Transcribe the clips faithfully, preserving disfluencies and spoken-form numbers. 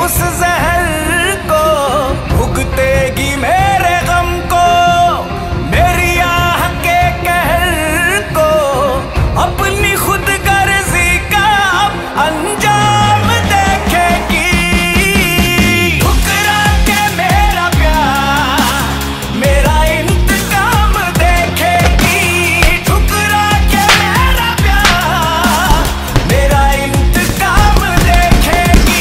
उस जहर को, भुगतेगी मेरे गम को, मेरी आह के कहर को, अपनी खुद गर्जी का अब अंजाम देखेगी। ठुकरा के मेरा प्यार मेरा इंतकाम देखेगी। ठुकरा के मेरा प्यार मेरा इंतकाम देखेगी।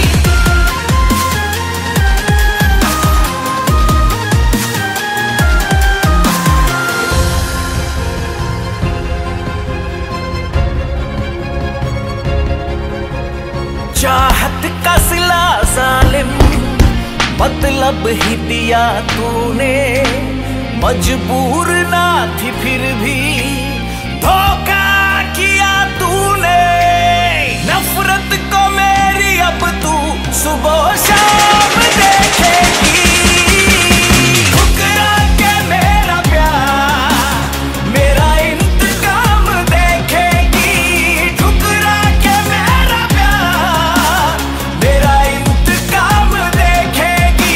चाहत का सिला जालिम मतलब ही दिया तूने, मजबूर ना थी फिर भी धोखा किया तूने। नफरत को मेरी अब तू सुबह शाम देखेगी। ठुकरा के मेरा प्यार मेरा इंतकाम देखेगी। ठुकरा के मेरा प्यार मेरा इंतकाम देखेगी।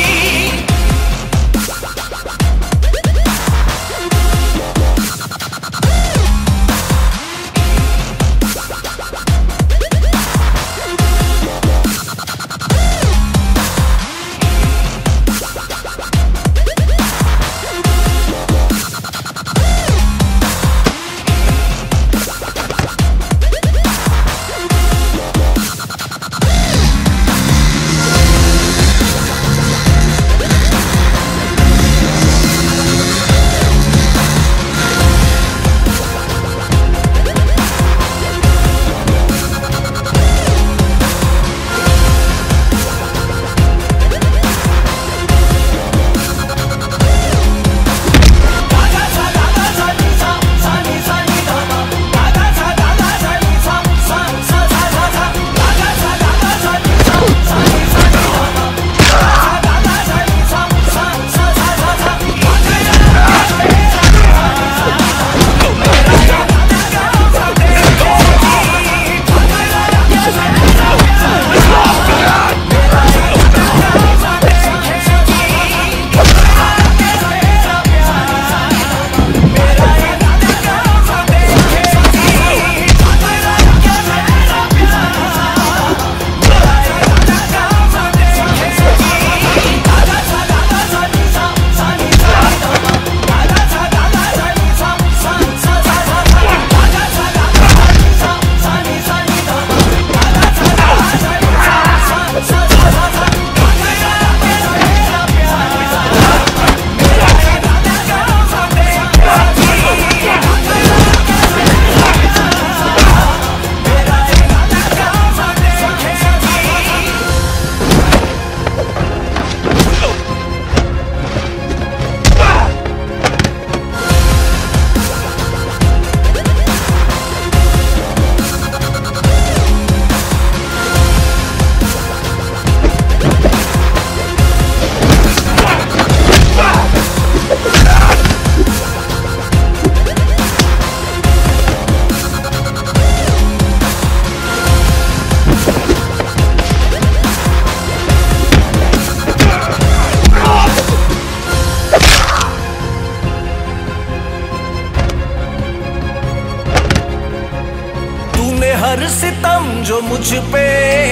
हर सितम जो मुझ पे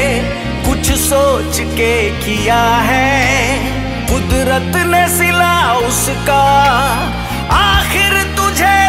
कुछ सोच के किया है, कुदरत ने सिला उसका आखिर तुझे